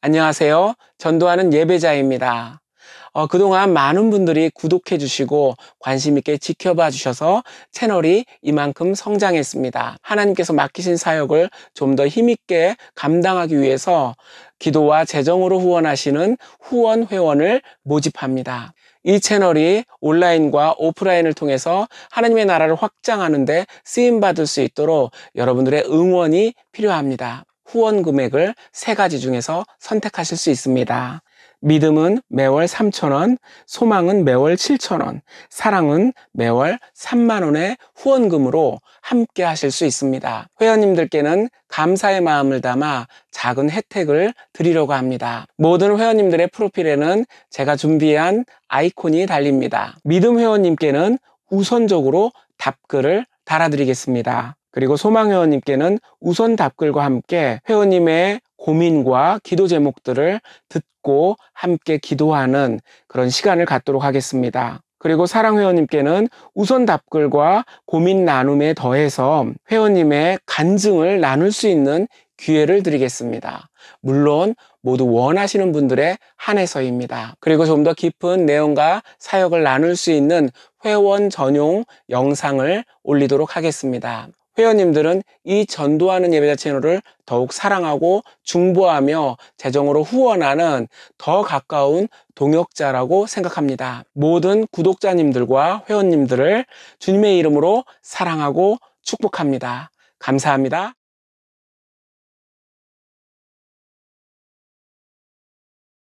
안녕하세요. 전도하는 예배자입니다. 그동안 많은 분들이 구독해 주시고 관심 있게 지켜봐 주셔서 채널이 이만큼 성장했습니다. 하나님께서 맡기신 사역을 좀 더 힘있게 감당하기 위해서 기도와 재정으로 후원하시는 후원 회원을 모집합니다. 이 채널이 온라인과 오프라인을 통해서 하나님의 나라를 확장하는 데 쓰임받을 수 있도록 여러분들의 응원이 필요합니다. 후원 금액을 세 가지 중에서 선택하실 수 있습니다. 믿음은 매월 3,000원, 소망은 매월 7,000원, 사랑은 매월 3만 원의 후원금으로 함께 하실 수 있습니다. 회원님들께는 감사의 마음을 담아 작은 혜택을 드리려고 합니다. 모든 회원님들의 프로필에는 제가 준비한 아이콘이 달립니다. 믿음 회원님께는 우선적으로 답글을 달아드리겠습니다. 그리고 소망 회원님께는 우선 답글과 함께 회원님의 고민과 기도 제목들을 듣고 함께 기도하는 그런 시간을 갖도록 하겠습니다. 그리고 사랑 회원님께는 우선 답글과 고민 나눔에 더해서 회원님의 간증을 나눌 수 있는 기회를 드리겠습니다. 물론 모두 원하시는 분들에 한해서입니다. 그리고 좀 더 깊은 내용과 사역을 나눌 수 있는 회원 전용 영상을 올리도록 하겠습니다. 회원님들은 이 전도하는 예배자 채널을 더욱 사랑하고 중보하며 재정으로 후원하는 더 가까운 동역자라고 생각합니다. 모든 구독자님들과 회원님들을 주님의 이름으로 사랑하고 축복합니다. 감사합니다.